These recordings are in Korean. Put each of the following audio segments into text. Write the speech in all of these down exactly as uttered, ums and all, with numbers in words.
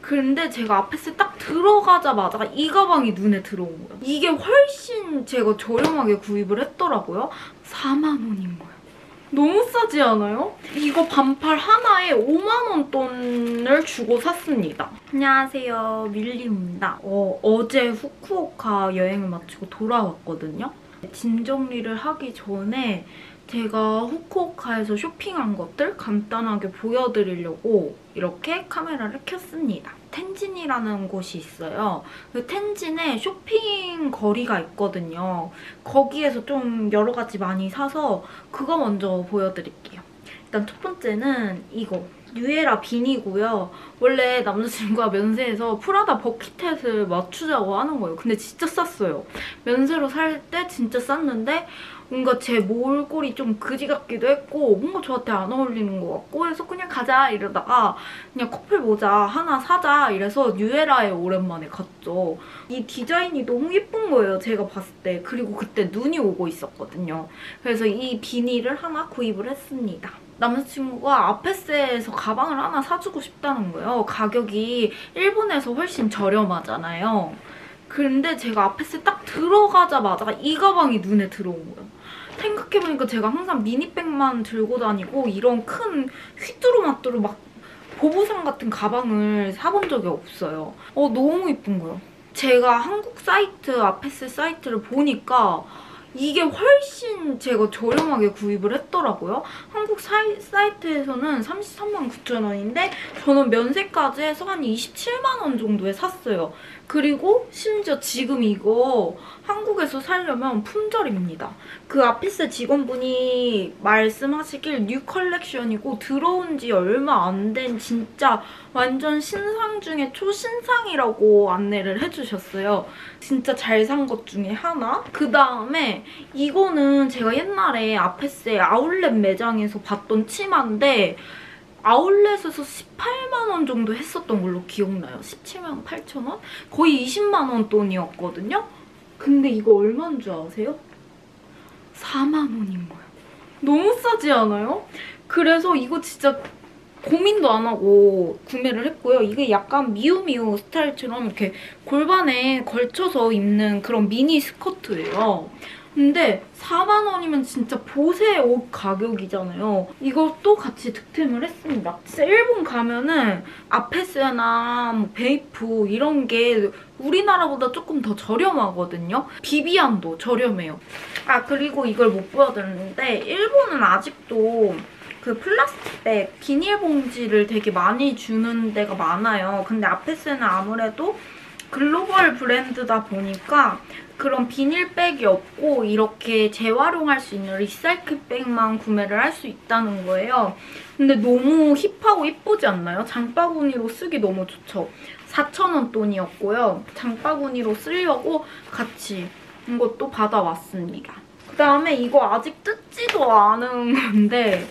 근데 제가 아페스 딱 들어가자마자 이 가방이 눈에 들어온 거예요. 이게 훨씬 제가 저렴하게 구입을 했더라고요. 사만 원인 거예요. 너무 싸지 않아요? 이거 반팔 하나에 오만 원 돈을 주고 샀습니다. 안녕하세요, 밀림입니다. 어, 어제 후쿠오카 여행을 마치고 돌아왔거든요. 짐 정리를 하기 전에 제가 후쿠오카에서 쇼핑한 것들 간단하게 보여드리려고 이렇게 카메라를 켰습니다. 텐진이라는 곳이 있어요. 그 텐진에 쇼핑 거리가 있거든요. 거기에서 좀 여러 가지 많이 사서 그거 먼저 보여드릴게요. 일단 첫 번째는 이거. 뉴에라 비니고요. 원래 남자친구가 면세에서 프라다 버킷햇을 맞추자고 하는 거예요. 근데 진짜 쌌어요. 면세로 살 때 진짜 쌌는데 뭔가 제 몰골이 좀 그지 같기도 했고 뭔가 저한테 안 어울리는 것 같고 해서 그냥 가자 이러다가 그냥 커플 모자 하나 사자 이래서 뉴에라에 오랜만에 갔죠. 이 디자인이 너무 예쁜 거예요, 제가 봤을 때. 그리고 그때 눈이 오고 있었거든요. 그래서 이 비니를 하나 구입을 했습니다. 남자친구가 아페스에서 가방을 하나 사주고 싶다는 거예요. 가격이 일본에서 훨씬 저렴하잖아요. 근데 제가 아페스에 딱 들어가자마자 이 가방이 눈에 들어온 거예요. 생각해보니까 제가 항상 미니백만 들고 다니고 이런 큰 휘뚜루마뚜루 막 보부상 같은 가방을 사본 적이 없어요. 어, 너무 예쁜 거예요. 제가 한국 사이트, 아페스 사이트를 보니까 이게 훨씬 제가 저렴하게 구입을 했더라고요. 한국 사이, 사이트에서는 삼십삼만 구천 원인데 저는 면세까지 해서 한 이십칠만 원 정도에 샀어요. 그리고 심지어 지금 이거 한국에서 사려면 품절입니다. 그 아피스 직원분이 말씀하시길 뉴 컬렉션이고 들어온 지 얼마 안 된 진짜 완전 신상 중에 초신상이라고 안내를 해주셨어요. 진짜 잘 산 것 중에 하나? 그 다음에 이거는 제가 옛날에 아페스의 아울렛 매장에서 봤던 치마인데 아울렛에서 십팔만 원 정도 했었던 걸로 기억나요. 십칠만 팔천 원? 거의 이십만 원 돈이었거든요? 근데 이거 얼마인 줄 아세요? 사만 원인 거예요. 너무 싸지 않아요? 그래서 이거 진짜 고민도 안 하고 구매를 했고요. 이게 약간 미우미우 스타일처럼 이렇게 골반에 걸쳐서 입는 그런 미니 스커트예요. 근데 사만 원이면 진짜 보세 옷 가격이잖아요. 이것도 같이 득템을 했습니다. 진짜 일본 가면은 아페스나 뭐 베이프 이런 게 우리나라보다 조금 더 저렴하거든요. 비비안도 저렴해요. 아, 그리고 이걸 못 보여드렸는데 일본은 아직도 그 플라스틱백, 비닐봉지를 되게 많이 주는 데가 많아요. 근데 아페스는 아무래도 글로벌 브랜드다 보니까 그런 비닐백이 없고 이렇게 재활용할 수 있는 리사이클백만 구매를 할 수 있다는 거예요. 근데 너무 힙하고 이쁘지 않나요? 장바구니로 쓰기 너무 좋죠. 사천 원 돈이었고요. 장바구니로 쓰려고 같이 이것도 받아왔습니다. 그다음에 이거 아직 뜯지도 않은 건데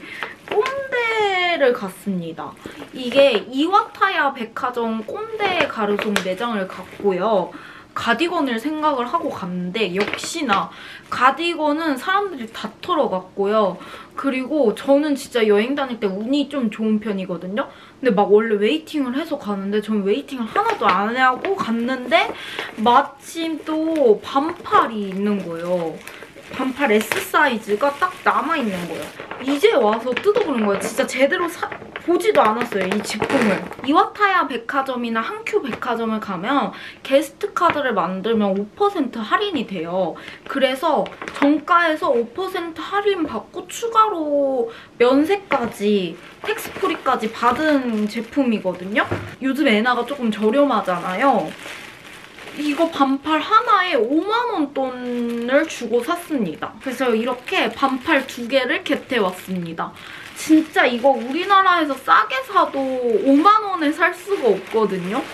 꼼데를 갔습니다. 이게 이와타야 백화점 꼼데 가르송 매장을 갔고요. 가디건을 생각을 하고 갔는데 역시나 가디건은 사람들이 다 털어갔고요. 그리고 저는 진짜 여행 다닐 때 운이 좀 좋은 편이거든요. 근데 막 원래 웨이팅을 해서 가는데 저는 웨이팅을 하나도 안 하고 갔는데 마침 또 반팔이 있는 거예요. 반팔 S 사이즈가 딱 남아있는 거예요. 이제 와서 뜯어보는 거예요. 진짜 제대로 사, 보지도 않았어요, 이 제품을. 이와타야 백화점이나 한큐 백화점을 가면 게스트 카드를 만들면 오 퍼센트 할인이 돼요. 그래서 정가에서 오 퍼센트 할인 받고 추가로 면세까지, 텍스프리까지 받은 제품이거든요. 요즘 에나가 조금 저렴하잖아요. 이거 반팔 하나에 오만 원 돈을 주고 샀습니다. 그래서 이렇게 반팔 두 개를 겟해왔습니다. 진짜 이거 우리나라에서 싸게 사도 오만 원에 살 수가 없거든요.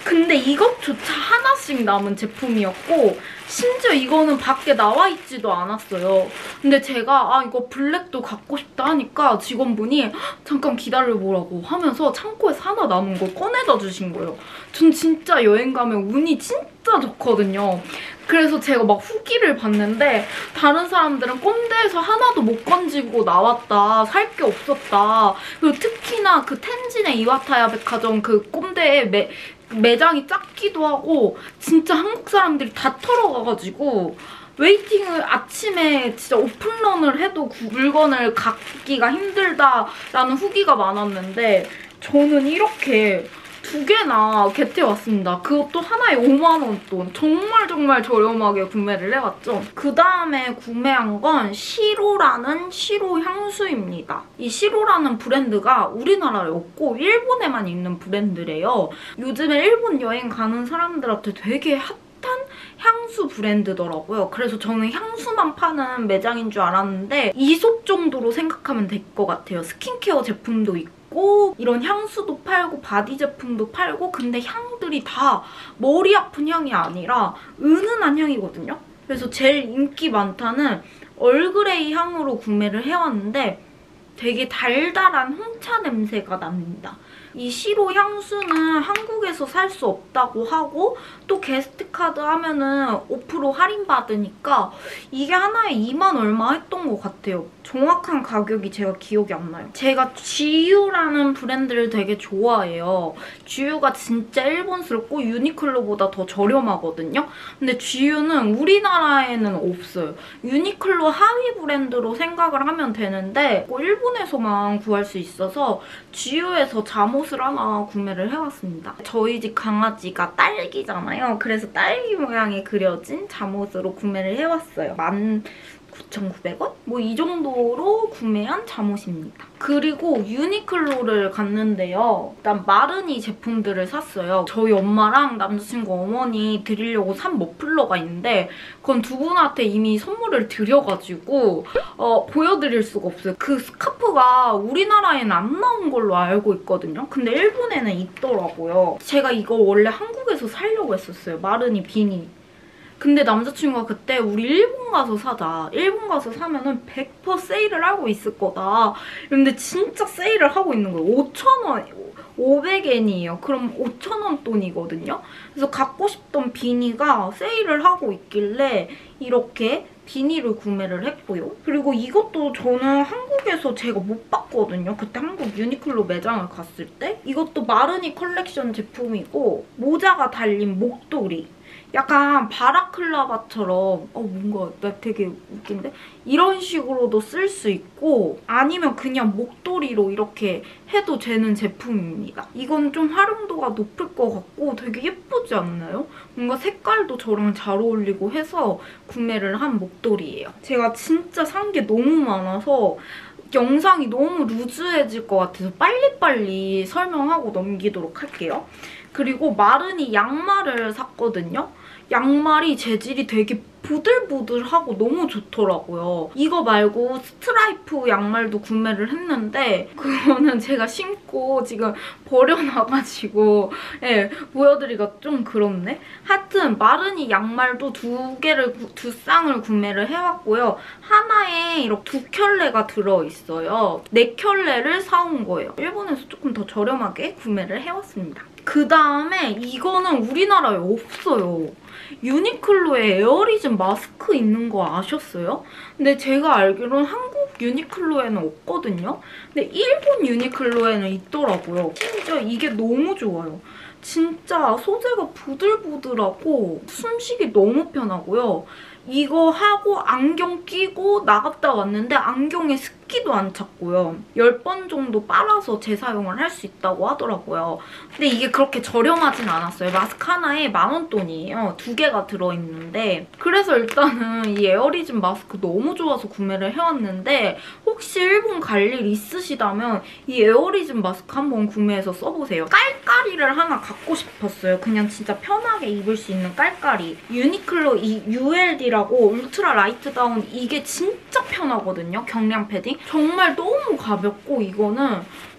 근데 이것조차 하나씩 남은 제품이었고 심지어 이거는 밖에 나와 있지도 않았어요. 근데 제가 아 이거 블랙도 갖고 싶다 하니까 직원분이 잠깐 기다려보라고 하면서 창고에서 하나 남은 거 꺼내다 주신 거예요. 전 진짜 여행 가면 운이 진짜 좋거든요. 그래서 제가 막 후기를 봤는데 다른 사람들은 꼼대에서 하나도 못 건지고 나왔다. 살 게 없었다. 그리고 특히나 그 텐진의 이와타야 백화점 그 꼼대에 매, 매장이 작기도 하고 진짜 한국 사람들이 다 털어가가지고 웨이팅을 아침에 진짜 오픈런을 해도 물건을 갖기가 힘들다라는 후기가 많았는데 저는 이렇게 두 개나 겟해왔습니다. 그것도 하나에 오만 원 돈. 정말 정말 저렴하게 구매를 해왔죠. 그 다음에 구매한 건 시로라는 시로 향수입니다. 이 시로라는 브랜드가 우리나라에 없고 일본에만 있는 브랜드래요. 요즘에 일본 여행 가는 사람들한테 되게 핫한 향수 브랜드더라고요. 그래서 저는 향수만 파는 매장인 줄 알았는데 이솝 정도로 생각하면 될 것 같아요. 스킨케어 제품도 있고 이런 향수도 팔고 바디 제품도 팔고 근데 향들이 다 머리 아픈 향이 아니라 은은한 향이거든요. 그래서 제일 인기 많다는 얼그레이 향으로 구매를 해왔는데 되게 달달한 홍차 냄새가 납니다. 이 시로 향수는 한국에서 살 수 없다고 하고 또 게스트카드 하면은 오 퍼센트 할인받으니까 이게 하나에 이만 얼마 했던 것 같아요. 정확한 가격이 제가 기억이 안 나요. 제가 지유라는 브랜드를 되게 좋아해요. 지유가 진짜 일본스럽고 유니클로보다 더 저렴하거든요. 근데 지유는 우리나라에는 없어요. 유니클로 하위 브랜드로 생각을 하면 되는데 일본에서만 구할 수 있어서 지유에서 잠옷을 하나 구매를 해왔습니다. 저희 집 강아지가 딸기잖아요. 그래서 딸기 모양이 그려진 잠옷으로 구매를 해왔어요. 만 구천구백 원? 뭐 이 정도로 구매한 잠옷입니다. 그리고 유니클로를 갔는데요. 일단 마르니 제품들을 샀어요. 저희 엄마랑 남자친구 어머니 드리려고 산 머플러가 있는데 그건 두 분한테 이미 선물을 드려가지고 어, 보여드릴 수가 없어요. 그 스카프가 우리나라에는 안 나온 걸로 알고 있거든요. 근데 일본에는 있더라고요. 제가 이거 원래 한국에서 사려고 했었어요. 마르니 비니. 근데 남자친구가 그때 우리 일본 가서 사자. 일본 가서 사면은 백 퍼센트 세일을 하고 있을 거다. 근데 진짜 세일을 하고 있는 거예요. 오천 원, 오백 엔이에요. 그럼 오천 원 돈이거든요. 그래서 갖고 싶던 비니가 세일을 하고 있길래 이렇게 비니를 구매를 했고요. 그리고 이것도 저는 한국에서 제가 못 봤거든요. 그때 한국 유니클로 매장을 갔을 때. 이것도 마르니 컬렉션 제품이고 모자가 달린 목도리. 약간 바라클라바처럼 어 뭔가 나 되게 웃긴데? 이런 식으로도 쓸 수 있고 아니면 그냥 목도리로 이렇게 해도 되는 제품입니다. 이건 좀 활용도가 높을 것 같고 되게 예쁘지 않나요? 뭔가 색깔도 저랑 잘 어울리고 해서 구매를 한 목도리예요. 제가 진짜 산 게 너무 많아서 영상이 너무 루즈해질 것 같아서 빨리빨리 설명하고 넘기도록 할게요. 그리고 마르니 양말을 샀거든요. 양말이 재질이 되게 부들부들하고 너무 좋더라고요. 이거 말고 스트라이프 양말도 구매를 했는데 그거는 제가 신고 지금 버려놔가지고 예, 보여드리기가 좀 그렇네? 하여튼 마르니 양말도 두 개를, 두 쌍을 구매를 해왔고요. 하나에 이렇게 두 켤레가 들어있어요. 네 켤레를 사온 거예요. 일본에서 조금 더 저렴하게 구매를 해왔습니다. 그 다음에 이거는 우리나라에 없어요. 유니클로에 에어리즘 마스크 있는 거 아셨어요? 근데 제가 알기로는 한국 유니클로에는 없거든요? 근데 일본 유니클로에는 있더라고요. 심지어 이게 너무 좋아요. 진짜 소재가 부들부들하고 숨쉬기 너무 편하고요. 이거 하고 안경 끼고 나갔다 왔는데 안경에 습기도 안 찼고요. 열 번 정도 빨아서 재사용을 할 수 있다고 하더라고요. 근데 이게 그렇게 저렴하진 않았어요. 마스크 하나에 만 원 돈이에요. 두 개가 들어있는데 그래서 일단은 이 에어리즘 마스크 너무 좋아서 구매를 해왔는데 혹시 일본 갈 일 있으시다면 이 에어리즘 마스크 한번 구매해서 써보세요. 깔깔이를 하나 갖고 싶었어요. 그냥 진짜 편하게 입을 수 있는 깔깔이. 유니클로 이 유엘디라고 울트라 라이트 다운 이게 진짜 편하거든요. 경량 패딩. 정말 너무 가볍고 이거는 따뜻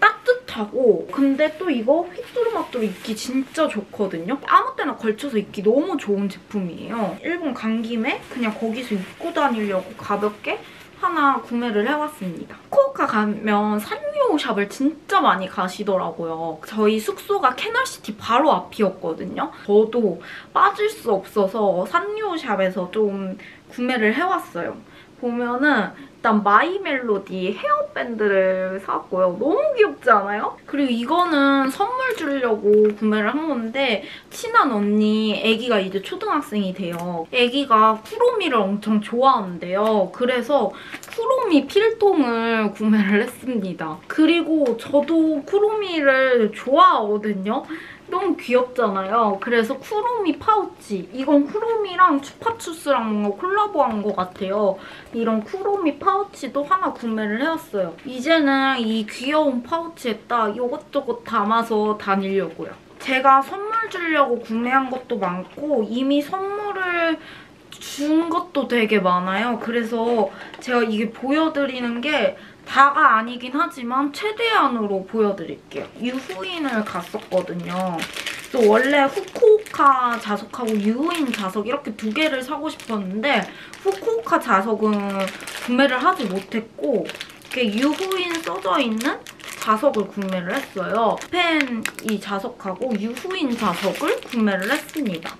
따뜻하고 근데 또 이거 휘뚜루마뚜루 입기 진짜 좋거든요. 아무 때나 걸쳐서 입기 너무 좋은 제품이에요. 일본 간 김에 그냥 거기서 입고 다니려고 가볍게 하나 구매를 해왔습니다. 후쿠오카 가면 산리오샵을 진짜 많이 가시더라고요. 저희 숙소가 캐널시티 바로 앞이었거든요. 저도 빠질 수 없어서 산리오샵에서 좀 구매를 해왔어요. 보면은 일단 마이멜로디 헤어밴드를 사왔고요. 너무 귀엽지 않아요? 그리고 이거는 선물 주려고 구매를 한 건데 친한 언니 애기가 이제 초등학생이 돼요. 애기가 쿠로미를 엄청 좋아하는데요. 그래서 쿠로미 필통을 구매를 했습니다. 그리고 저도 쿠로미를 좋아하거든요. 너무 귀엽잖아요. 그래서 쿠로미 파우치. 이건 쿠로미랑 추파추스랑 뭔가 콜라보한 것 같아요. 이런 쿠로미 파우치도 하나 구매를 해왔어요. 이제는 이 귀여운 파우치에다 이것저것 담아서 다니려고요. 제가 선물 주려고 구매한 것도 많고 이미 선물을 준 것도 되게 많아요. 그래서 제가 이게 보여드리는 게 다가 아니긴 하지만 최대한으로 보여드릴게요. 유후인을 갔었거든요. 그래서 원래 후쿠오카 자석하고 유후인 자석 이렇게 두 개를 사고 싶었는데 후쿠오카 자석은 구매를 하지 못했고 이렇게 유후인 써져 있는 자석을 구매를 했어요. 펜 이 자석하고 유후인 자석을 구매를 했습니다.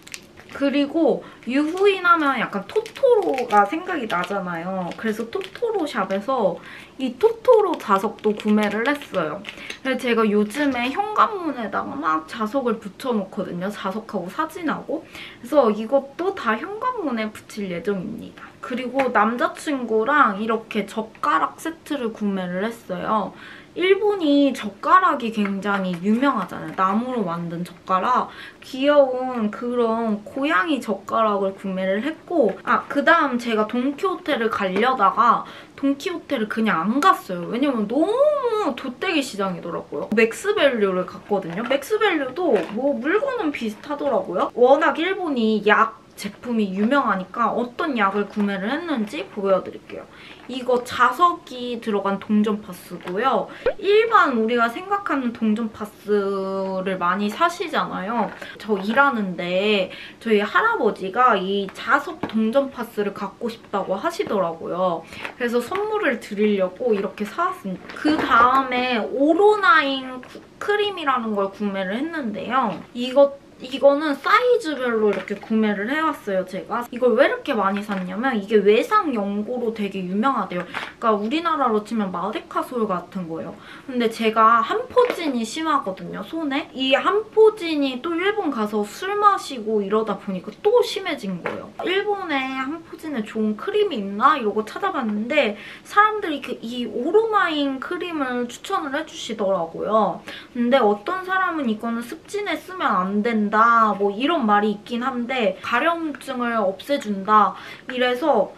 그리고 유후인 하면 약간 토토로가 생각이 나잖아요. 그래서 토토로 샵에서 이 토토로 자석도 구매를 했어요. 그래서 제가 요즘에 현관문에다가 막 자석을 붙여놓거든요. 자석하고 사진하고. 그래서 이것도 다 현관문에 붙일 예정입니다. 그리고 남자친구랑 이렇게 젓가락 세트를 구매를 했어요. 일본이 젓가락이 굉장히 유명하잖아요. 나무로 만든 젓가락. 귀여운 그런 고양이 젓가락을 구매를 했고 아, 그다음 제가 돈키호테를 가려다가 돈키호테를 그냥 안 갔어요. 왜냐면 너무 돗대기 시장이더라고요. 맥스밸류를 갔거든요. 맥스밸류도 뭐 물건은 비슷하더라고요. 워낙 일본이 약 제품이 유명하니까 어떤 약을 구매를 했는지 보여드릴게요. 이거 자석이 들어간 동전 파스고요. 일반 우리가 생각하는 동전 파스를 많이 사시잖아요. 저 일하는데 저희 할아버지가 이 자석 동전 파스를 갖고 싶다고 하시더라고요. 그래서 선물을 드리려고 이렇게 사왔습니다. 그 다음에 오로나인 크림이라는 걸 구매를 했는데요. 이거 이거는 사이즈별로 이렇게 구매를 해왔어요, 제가. 이걸 왜 이렇게 많이 샀냐면 이게 외상 연고로 되게 유명하대요. 그러니까 우리나라로 치면 마데카솔 같은 거예요. 근데 제가 한포진이 심하거든요, 손에. 이 한포진이 또 일본 가서 술 마시고 이러다 보니까 또 심해진 거예요. 일본에 한포진에 좋은 크림이 있나? 이러고 찾아봤는데 사람들이 이 오로나인 크림을 추천을 해주시더라고요. 근데 어떤 사람은 이거는 습진에 쓰면 안 된다. 뭐 이런 말이 있긴 한데 가려움증을 없애준다 이래서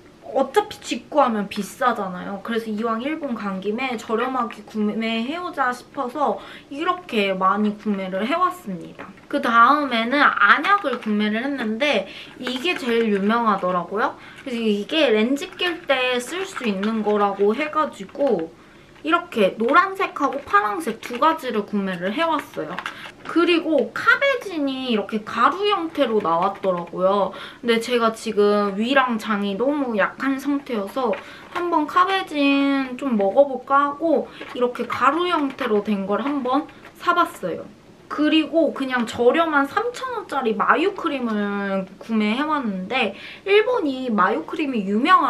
어차피 직구하면 비싸잖아요. 그래서 이왕 일본 간 김에 저렴하게 구매해오자 싶어서 이렇게 많이 구매를 해왔습니다. 그 다음에는 안약을 구매를 했는데 이게 제일 유명하더라고요. 그래서 이게 렌즈 낄 때 쓸 수 있는 거라고 해가지고 이렇게 노란색하고 파란색 두 가지를 구매를 해왔어요. 그리고 카베진이 이렇게 가루 형태로 나왔더라고요. 근데 제가 지금 위랑 장이 너무 약한 상태여서 한번 카베진 좀 먹어볼까 하고 이렇게 가루 형태로 된 걸 한번 사봤어요. 그리고 그냥 저렴한 삼천 원짜리 마유 크림을 구매해왔는데 일본이 마유 크림이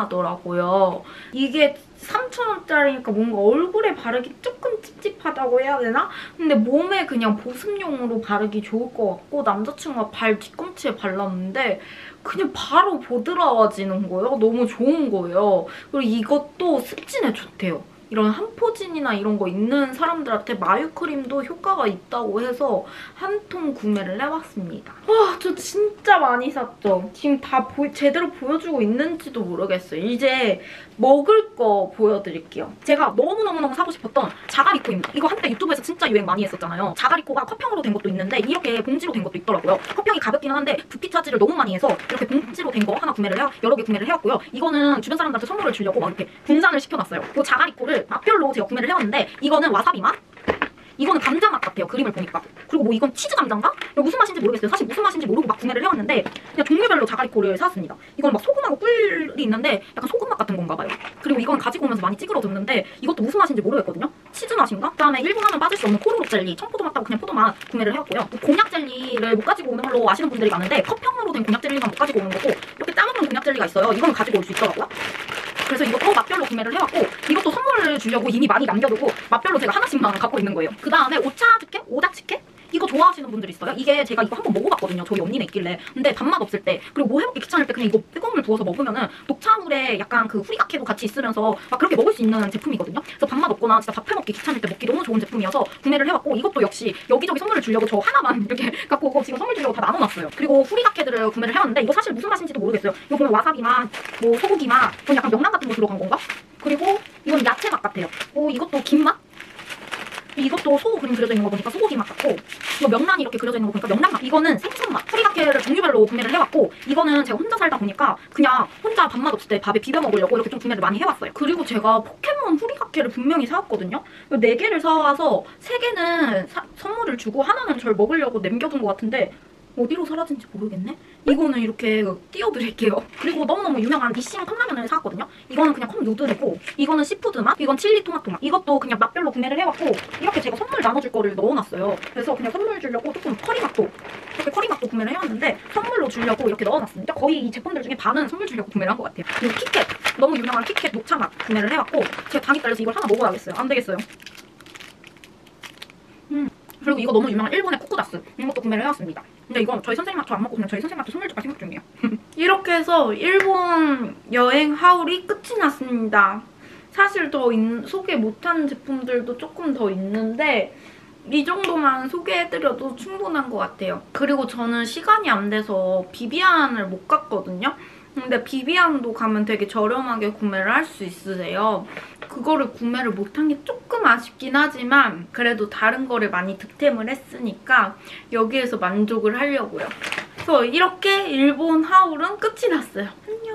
유명하더라고요. 이게 삼천 원짜리니까 뭔가 얼굴에 바르기 조금 찝찝하다고 해야 되나? 근데 몸에 그냥 보습용으로 바르기 좋을 것 같고 남자친구가 발 뒤꿈치에 발랐는데 그냥 바로 보드라워지는 거예요. 너무 좋은 거예요. 그리고 이것도 습진에 좋대요. 이런 한포진이나 이런 거 있는 사람들한테 마유 크림도 효과가 있다고 해서 한 통 구매를 해봤습니다. 와, 저 진짜 많이 샀죠? 지금 다 보, 제대로 보여주고 있는지도 모르겠어요. 이제 먹을 거 보여드릴게요. 제가 너무너무너무 사고 싶었던 자가리코입니다. 이거 한때 유튜브에서 진짜 유행 많이 했었잖아요. 자가리코가 컵형으로 된 것도 있는데 이렇게 봉지로 된 것도 있더라고요. 컵형이 가볍기는 한데 부피 차지를 너무 많이 해서 이렇게 봉지로 된 거 하나 구매를 해 여러 개 구매를 해왔고요. 이거는 주변 사람들한테 선물을 주려고 막 이렇게 분산을 시켜놨어요. 이 자가리코를 맛별로 제가 구매를 해왔는데 이거는 와사비 맛, 이거는 감자 맛 같아요. 그림을 보니까. 그리고 뭐 이건 치즈 감자인가? 이거 무슨 맛인지 모르겠어요. 사실 무슨 맛인지 모르고 막 구매를 해왔는데 그냥 종류별로 자가리코를 사왔습니다. 이건 막 소금하고 꿀이 있는데 약간 소금 맛 같은 건가 봐요. 그리고 이건 가지고 오면서 많이 찌그러졌는데 이것도 무슨 맛인지 모르겠거든요. 치즈 맛인가? 그다음에 일본 하면 빠질 수 없는 코로로 젤리. 청포도 맛하고 그냥 포도 맛 구매를 해왔고요. 곤약 젤리를 못 가지고 오는 걸로 아시는 분들이 많은데 컵형으로 된 곤약 젤리만 못 가지고 오는 거고 이렇게 짜먹는 곤약 젤리가 있어요. 이건 가지고 올 수 있더라고요. 그래서 이것도 맛별로 구매를 해왔고 이것도 선물을 주려고 이미 많이 남겨두고 맛별로 제가 하나씩만 갖고 있는 거예요. 그 다음에 오차즈케? 오다치케? 이거 좋아하시는 분들이 있어요. 이게 제가 이거 한번 먹어봤거든요. 저희 언니네 있길래. 근데 단맛 없을 때 그리고 뭐 해먹기 귀찮을 때 그냥 이거 뜨거운 물 부어서 먹으면은 녹차물에 약간 그 후리가케도 같이 있으면서 막 그렇게 먹을 수 있는 제품이거든요. 그래서 밥맛 없거나 진짜 밥 해먹기 귀찮을 때 먹기 너무 좋은 제품이어서 구매를 해왔고 이것도 역시 여기저기 선물을 주려고 저 하나만 이렇게 갖고 오고 지금 선물 주려고 다 나눠놨어요. 그리고 후리가케들을 구매를 해왔는데 이거 사실 무슨 맛인지도 모르겠어요. 이거 보면 와사비 맛, 뭐 소고기 맛, 그건 약간 명란 같은 거 들어간 건가? 그리고 이건 야채 맛 같아요. 오 이것도 김맛? 이것도 소 그림 그려져 있는 거 보니까 소고기 맛 같고 이거 명란이 이렇게 그려져 있는 거 보니까 명란 맛. 이거는 생선 맛. 후리가케를 종류별로 구매를 해왔고 이거는 제가 혼자 살다 보니까 그냥 혼자 밥맛 없을 때 밥에 비벼 먹으려고 이렇게 좀 구매를 많이 해왔어요. 그리고 제가 포켓몬 후리가케를 분명히 사왔거든요. 네 개를 사와서 세 개는 사, 선물을 주고 하나는 절 먹으려고 남겨둔 것 같은데 어디로 사라진지 모르겠네? 이거는 이렇게 띄워드릴게요. 그리고 너무너무 유명한 니싱 컵라면을 사왔거든요. 이거는 그냥 컵 누들이고 이거는 시푸드 맛, 이건 칠리 토마토 맛. 이것도 그냥 맛별로 구매를 해왔고 이렇게 제가 선물 나눠줄 거를 넣어놨어요. 그래서 그냥 선물 주려고 조금 커리 맛도 이렇게 커리 맛도 구매를 해왔는데 선물로 주려고 이렇게 넣어놨습니다. 거의 이 제품들 중에 반은 선물 주려고 구매를 한 것 같아요. 그리고 키캣, 너무 유명한 키캣 녹차 맛 구매를 해왔고 제가 당이 딸려서 이걸 하나 먹어야겠어요. 안 되겠어요. 음. 그리고 이거 너무 유명한 일본의 쿠쿠다스 이것도 구매를 해왔습니다. 근데 이거 저희 선생님한테 저 안 먹고 그냥 저희 선생님한테 선물 줄까 생각 중이에요. 이렇게 해서 일본 여행 하울이 끝이 났습니다. 사실 더 인, 소개 못한 제품들도 조금 더 있는데 이 정도만 소개해드려도 충분한 것 같아요. 그리고 저는 시간이 안 돼서 비비안을 못 갔거든요. 근데 비비안도 가면 되게 저렴하게 구매를 할 수 있으세요. 그거를 구매를 못한 게 조금 아쉽긴 하지만 그래도 다른 거를 많이 득템을 했으니까 여기에서 만족을 하려고요. 그래서 이렇게 일본 하울은 끝이 났어요. 안녕!